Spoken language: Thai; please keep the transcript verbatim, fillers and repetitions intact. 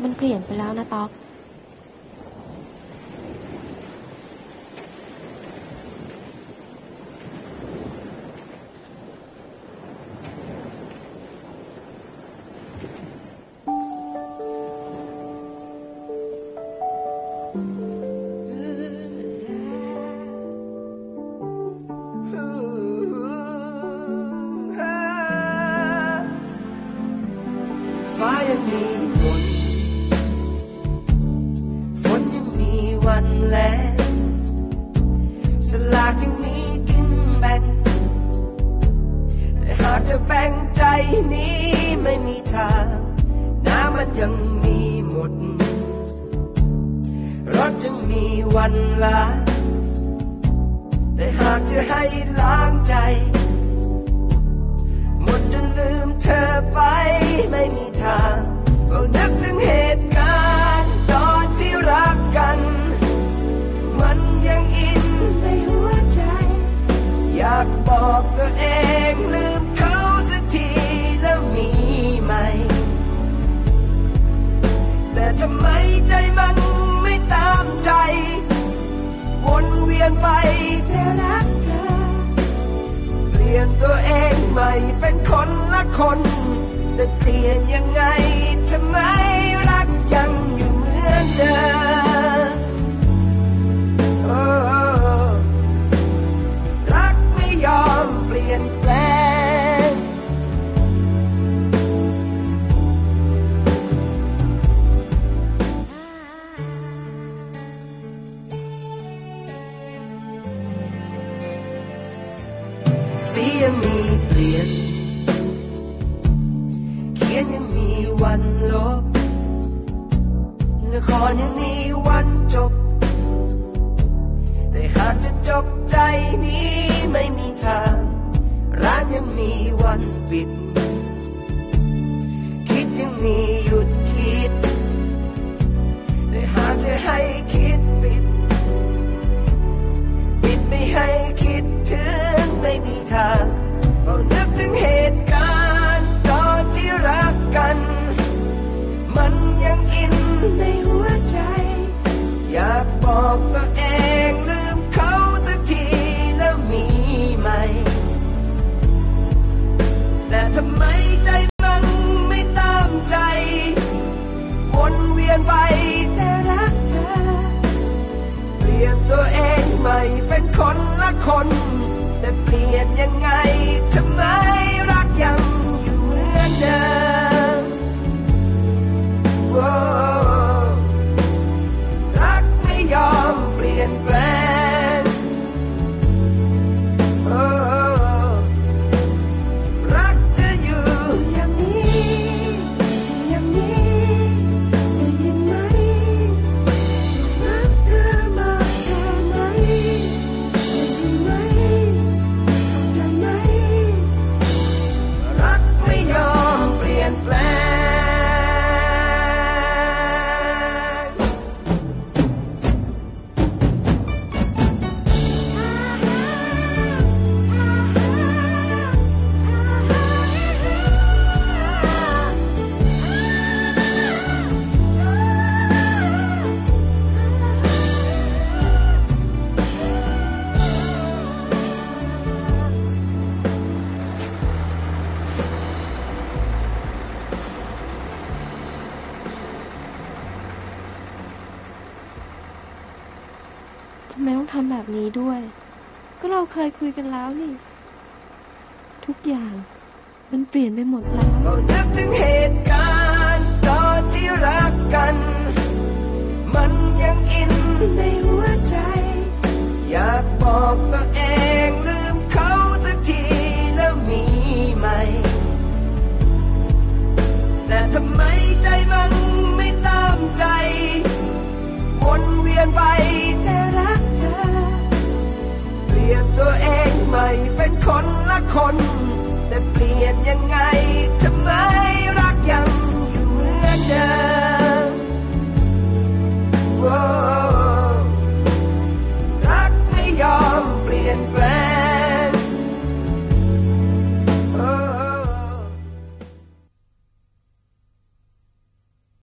มันเปลี่ยนไปแล้วนะต๊อกฟ้ายังมีฝนฝนยังมีวันแล้งสลากยังมีกินแบ่งแต่หากจะแบ่งใจนี้ไม่มีทางน้ำมันยังมีหมดรถยังมีวันล้างแต่หากจะให้ล้างใจหมดจนลืมเธอไปไม่มีทางเฝ้านึกถึงเหตุการณ์ตอนที่รักกันมันยังอินในหัวใจอยากบอกตัวเองลืมเขาสักทีแล้วมีไหมแต่ทำไมใจมันไม่ตามใจวนเวียนไปแต่รักเธอเปลี่ยนตัวเองใหม่เป็นคนละคนแต่เปลี่ยนยังไงทำไมรักยังอยู่เหมือนเดิมโอ้รักไม่ยอมเปลี่ยนแปลงสียังมีเปลี่ยนเขียนยังมีวันลบละครยังมีวันจบแต่หากจะจบใจนี้ไม่มีทางร้านยังมีวันปิดคิดยังมีหยุดคิดแต่หากจะให้คิดปิดปิดไม่ให้คิดถึงไม่มีทางเฝ้านึกถึงเหตุการณ์ตอนที่รักกันมันยังอินในหัวใจอยากบอกตัวเองลืมเขาสักทีแล้วมีไหมแต่ทำไมใจมันไม่ตามใจวนเวียนไปแต่รักเธอเปลี่ยนตัวเองใหม่เป็นคนละคนแต่เปลี่ยนยังไงทำไมรักยังอยู่เหมือนเดิมรักไม่ยอมเปลี่ยนแปลงรักจะอยู่อย่างนี้อย่างนี้ได้ยินไหมรักเธอมากแค่ไหนได้ยินไหมเข้าใจไหมรักไม่ยอมเปลี่ยนแปลงทำไมต้องทำแบบนี้ด้วยก็เราเคยคุยกันแล้วนี่ทุกอย่างมันเปลี่ยนไปหมดแล้วเรานึกถึงเหตุการณ์ตอนที่รักกันมันยังอินในหัวใจอยากบอกตัวเองลืมเขาสักทีแล้วมีไหมแต่ทำไมใจมันไม่ตามใจวนเวียนไปแต่รักเธอเปลี่ยนตัวเองใหม่เป็นคนละคนแต่เปลี่ยนยังไงทำไมรักยัง